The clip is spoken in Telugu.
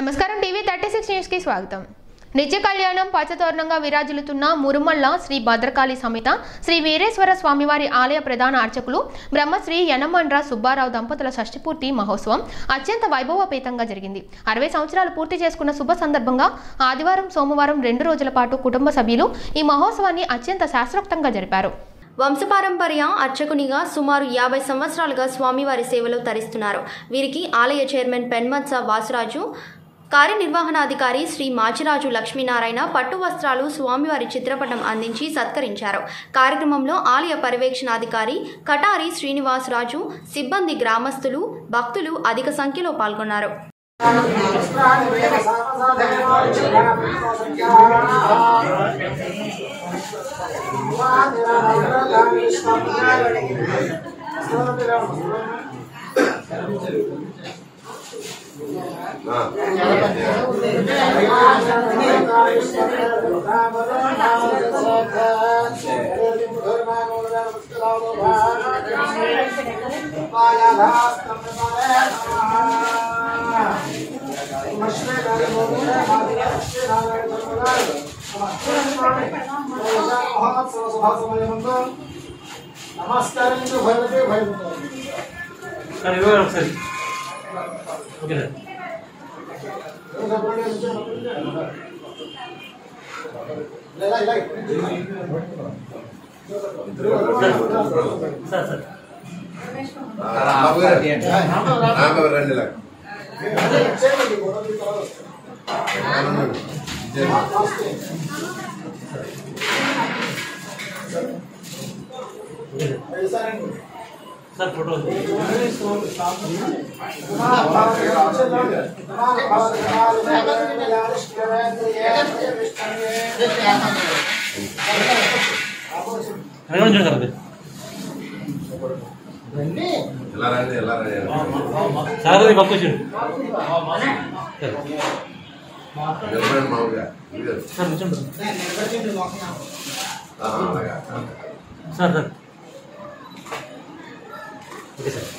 నమస్కారం టీవీ 36 న్యూస్ కి స్వాగతం. నిత్య కళ్యాణం పచ్చతోరణంగా విరాజిల్లుతున్న మురుమల్ల శ్రీ భద్రకాళి సమేత శ్రీ వీరేశ్వర స్వామివారి ఆలయ ప్రధాన అర్చకులు బ్రహ్మశ్రీ యనమండ్ర సుబ్బారావు దంపతుల షష్ఠిపూర్తి మహోత్సవం అత్యంత వైభవోపేతంగా జరిగింది. 60 సంవత్సరాలు పూర్తి చేసుకున్న శుభ సందర్భంగా ఆదివారం సోమవారం 2 రోజుల పాటు కుటుంబ సభ్యులు ఈ మహోత్సవాన్ని అత్యంత శాస్త్రోక్తంగా జరిపారు. వంశపారంపర్య అర్చకునిగా సుమారు 50 సంవత్సరాలుగా స్వామివారి సేవలో తరిస్తున్నారు. వీరికి ఆలయ చైర్మన్ పెన్మత్స వాసురాజు, కార్యనిర్వహణాధికారి శ్రీ మాచిరాజు లక్ష్మీనారాయణ పట్టు వస్త్రాలు, స్వామివారి చిత్రపటం అందించి సత్కరించారు. కార్యక్రమంలో ఆలయ పర్యవేక్షణాధికారి కటారి శ్రీనివాసరాజు, సిబ్బంది, గ్రామస్తులు, భక్తులు అధిక సంఖ్యలో పాల్గొన్నారు. सर फोटो సార్ పక్కొచ్చాడు సార్ కూర్చోండి సార్ సార్ ఓకే సార్